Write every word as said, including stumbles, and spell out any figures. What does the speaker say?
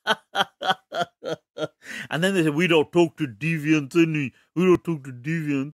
And then they said, we don't talk to deviants, any. We don't talk to deviants.